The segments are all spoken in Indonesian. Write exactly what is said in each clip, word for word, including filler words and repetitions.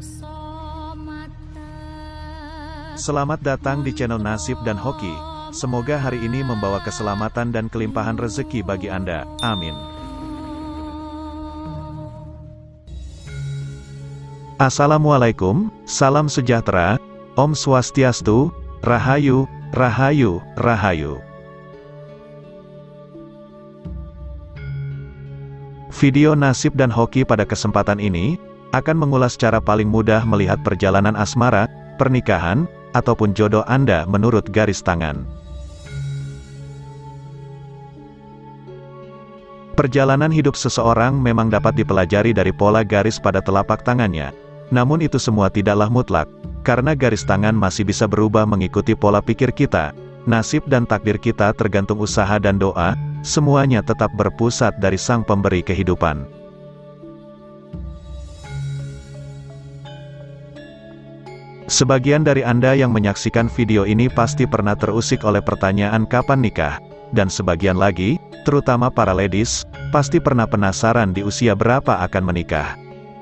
Selamat datang di channel Nasib dan Hoki. Semoga hari ini membawa keselamatan dan kelimpahan rezeki bagi Anda. Amin. Assalamualaikum, salam sejahtera, Om Swastiastu, Rahayu, Rahayu, Rahayu. Video Nasib dan Hoki pada kesempatan ini akan mengulas cara paling mudah melihat perjalanan asmara, pernikahan, ataupun jodoh Anda menurut garis tangan. Perjalanan hidup seseorang memang dapat dipelajari dari pola garis pada telapak tangannya. Namun itu semua tidaklah mutlak, karena garis tangan masih bisa berubah mengikuti pola pikir kita. Nasib dan takdir kita tergantung usaha dan doa, semuanya tetap berpusat dari Sang Pemberi kehidupan. Sebagian dari Anda yang menyaksikan video ini pasti pernah terusik oleh pertanyaan kapan nikah, dan sebagian lagi, terutama para ladies, pasti pernah penasaran di usia berapa akan menikah.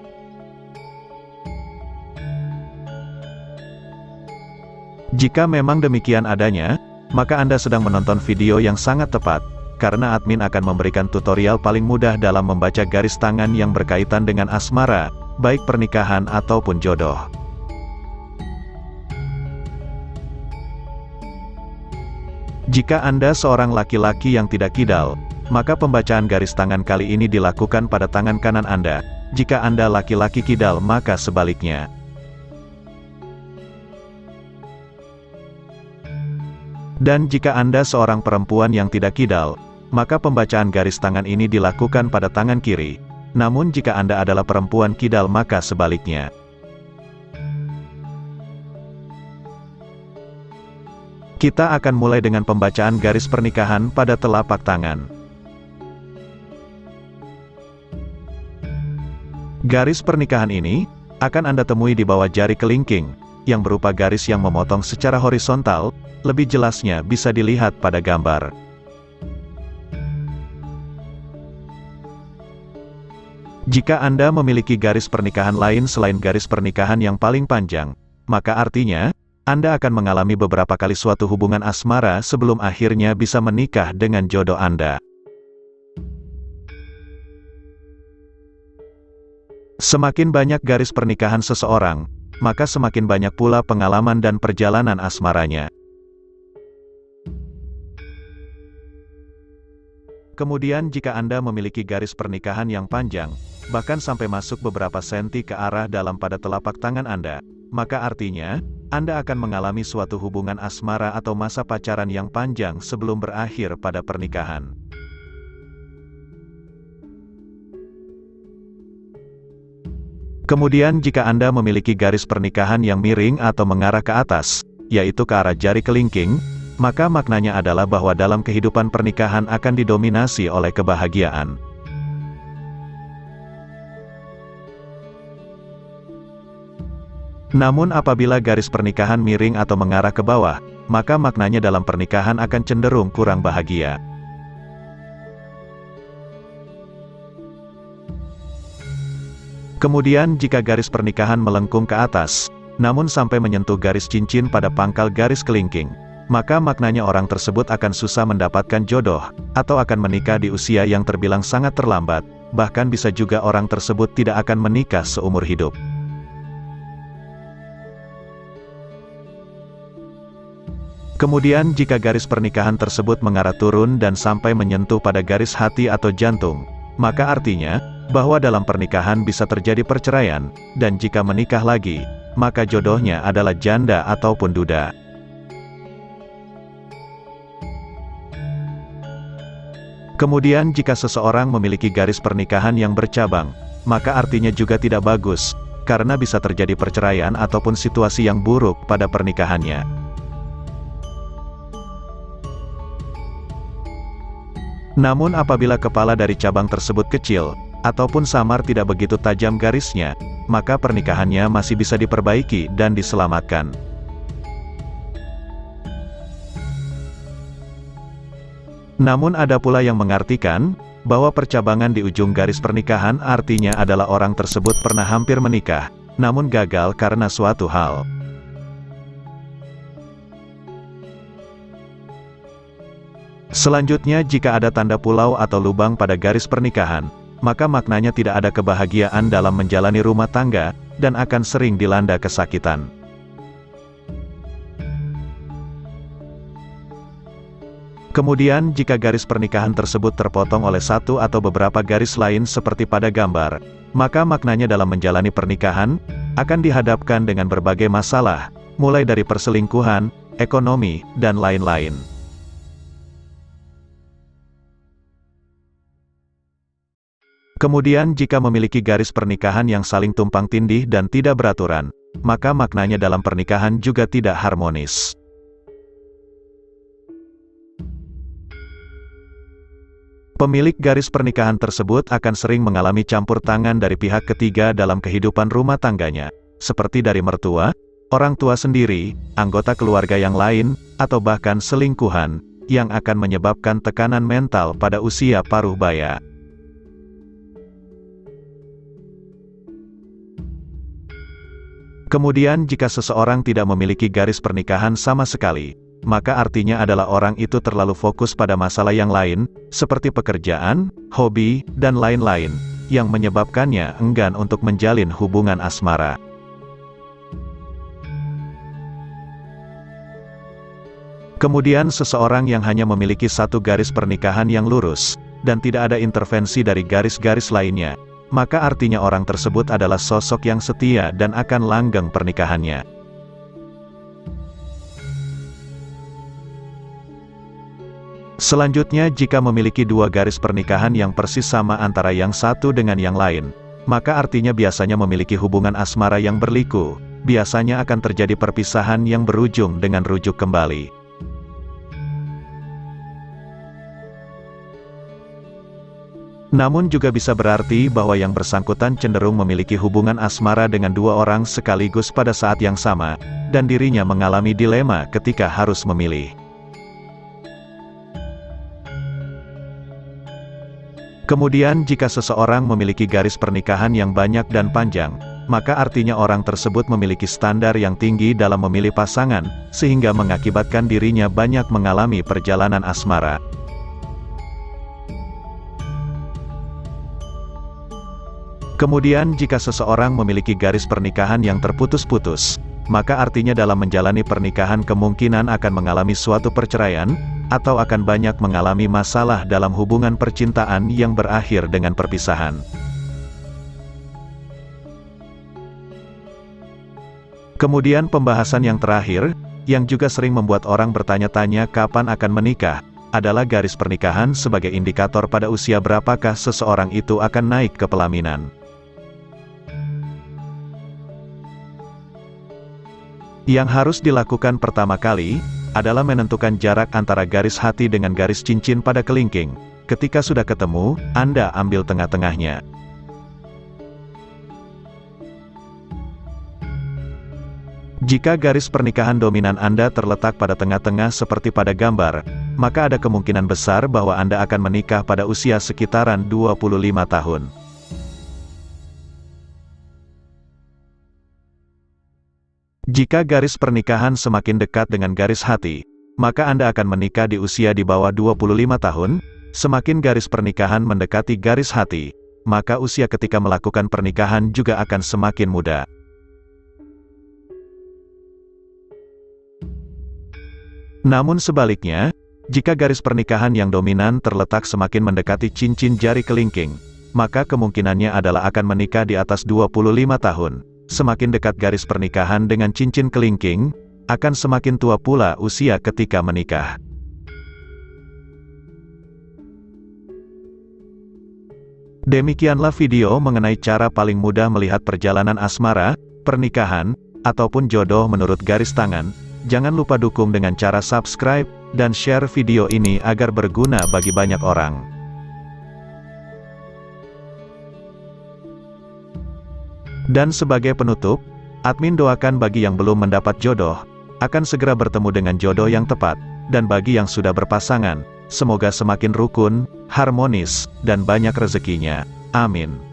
Jika memang demikian adanya, maka Anda sedang menonton video yang sangat tepat, karena admin akan memberikan tutorial paling mudah dalam membaca garis tangan yang berkaitan dengan asmara, baik pernikahan ataupun jodoh. Jika Anda seorang laki-laki yang tidak kidal, maka pembacaan garis tangan kali ini dilakukan pada tangan kanan Anda. Jika Anda laki-laki kidal, maka sebaliknya. Dan jika Anda seorang perempuan yang tidak kidal, maka pembacaan garis tangan ini dilakukan pada tangan kiri. Namun jika Anda adalah perempuan kidal, maka sebaliknya. Kita akan mulai dengan pembacaan garis pernikahan pada telapak tangan. Garis pernikahan ini akan Anda temui di bawah jari kelingking, yang berupa garis yang memotong secara horizontal. Lebih jelasnya bisa dilihat pada gambar. Jika Anda memiliki garis pernikahan lain selain garis pernikahan yang paling panjang, maka artinya Anda akan mengalami beberapa kali suatu hubungan asmara sebelum akhirnya bisa menikah dengan jodoh Anda. Semakin banyak garis pernikahan seseorang, maka semakin banyak pula pengalaman dan perjalanan asmaranya. Kemudian jika Anda memiliki garis pernikahan yang panjang, bahkan sampai masuk beberapa senti ke arah dalam pada telapak tangan Anda, maka artinya, Anda akan mengalami suatu hubungan asmara atau masa pacaran yang panjang sebelum berakhir pada pernikahan. Kemudian jika Anda memiliki garis pernikahan yang miring atau mengarah ke atas, yaitu ke arah jari kelingking, maka maknanya adalah bahwa dalam kehidupan pernikahan akan didominasi oleh kebahagiaan. Namun apabila garis pernikahan miring atau mengarah ke bawah, maka maknanya dalam pernikahan akan cenderung kurang bahagia. Kemudian jika garis pernikahan melengkung ke atas, namun sampai menyentuh garis cincin pada pangkal garis kelingking, maka maknanya orang tersebut akan susah mendapatkan jodoh, atau akan menikah di usia yang terbilang sangat terlambat, bahkan bisa juga orang tersebut tidak akan menikah seumur hidup. Kemudian jika garis pernikahan tersebut mengarah turun dan sampai menyentuh pada garis hati atau jantung, maka artinya, bahwa dalam pernikahan bisa terjadi perceraian, dan jika menikah lagi, maka jodohnya adalah janda ataupun duda. Kemudian jika seseorang memiliki garis pernikahan yang bercabang, maka artinya juga tidak bagus, karena bisa terjadi perceraian ataupun situasi yang buruk pada pernikahannya. Namun apabila kepala dari cabang tersebut kecil, ataupun samar tidak begitu tajam garisnya, maka pernikahannya masih bisa diperbaiki dan diselamatkan. Namun ada pula yang mengartikan, bahwa percabangan di ujung garis pernikahan artinya adalah orang tersebut pernah hampir menikah, namun gagal karena suatu hal. Selanjutnya, jika ada tanda pulau atau lubang pada garis pernikahan, maka maknanya tidak ada kebahagiaan dalam menjalani rumah tangga, dan akan sering dilanda kesakitan. Kemudian, jika garis pernikahan tersebut terpotong oleh satu atau beberapa garis lain seperti pada gambar, maka maknanya dalam menjalani pernikahan, akan dihadapkan dengan berbagai masalah, mulai dari perselingkuhan, ekonomi, dan lain-lain. Kemudian jika memiliki garis pernikahan yang saling tumpang tindih dan tidak beraturan, maka maknanya dalam pernikahan juga tidak harmonis. Pemilik garis pernikahan tersebut akan sering mengalami campur tangan dari pihak ketiga dalam kehidupan rumah tangganya, seperti dari mertua, orang tua sendiri, anggota keluarga yang lain, atau bahkan selingkuhan, yang akan menyebabkan tekanan mental pada usia paruh baya. Kemudian jika seseorang tidak memiliki garis pernikahan sama sekali, maka artinya adalah orang itu terlalu fokus pada masalah yang lain, seperti pekerjaan, hobi, dan lain-lain, yang menyebabkannya enggan untuk menjalin hubungan asmara. Kemudian seseorang yang hanya memiliki satu garis pernikahan yang lurus, dan tidak ada intervensi dari garis-garis lainnya, maka artinya orang tersebut adalah sosok yang setia dan akan langgeng pernikahannya. Selanjutnya, jika memiliki dua garis pernikahan yang persis sama antara yang satu dengan yang lain, maka artinya biasanya memiliki hubungan asmara yang berliku, biasanya akan terjadi perpisahan yang berujung dengan rujuk kembali. Namun juga bisa berarti bahwa yang bersangkutan cenderung memiliki hubungan asmara dengan dua orang sekaligus pada saat yang sama, dan dirinya mengalami dilema ketika harus memilih. Kemudian jika seseorang memiliki garis pernikahan yang banyak dan panjang, maka artinya orang tersebut memiliki standar yang tinggi dalam memilih pasangan, sehingga mengakibatkan dirinya banyak mengalami perjalanan asmara. Kemudian jika seseorang memiliki garis pernikahan yang terputus-putus, maka artinya dalam menjalani pernikahan kemungkinan akan mengalami suatu perceraian, atau akan banyak mengalami masalah dalam hubungan percintaan yang berakhir dengan perpisahan. Kemudian pembahasan yang terakhir, yang juga sering membuat orang bertanya-tanya kapan akan menikah, adalah garis pernikahan sebagai indikator pada usia berapakah seseorang itu akan naik ke pelaminan. Yang harus dilakukan pertama kali, adalah menentukan jarak antara garis hati dengan garis cincin pada kelingking. Ketika sudah ketemu, Anda ambil tengah-tengahnya. Jika garis pernikahan dominan Anda terletak pada tengah-tengah seperti pada gambar, maka ada kemungkinan besar bahwa Anda akan menikah pada usia sekitaran dua puluh lima tahun. Jika garis pernikahan semakin dekat dengan garis hati, maka Anda akan menikah di usia di bawah dua puluh lima tahun. Semakin garis pernikahan mendekati garis hati, maka usia ketika melakukan pernikahan juga akan semakin muda. Namun sebaliknya, jika garis pernikahan yang dominan terletak semakin mendekati cincin jari kelingking, maka kemungkinannya adalah akan menikah di atas dua puluh lima tahun. Semakin dekat garis pernikahan dengan cincin kelingking, akan semakin tua pula usia ketika menikah. Demikianlah video mengenai cara paling mudah melihat perjalanan asmara, pernikahan, ataupun jodoh menurut garis tangan. Jangan lupa dukung dengan cara subscribe, dan share video ini agar berguna bagi banyak orang. Dan sebagai penutup, admin doakan bagi yang belum mendapat jodoh, akan segera bertemu dengan jodoh yang tepat, dan bagi yang sudah berpasangan, semoga semakin rukun, harmonis, dan banyak rezekinya. Amin.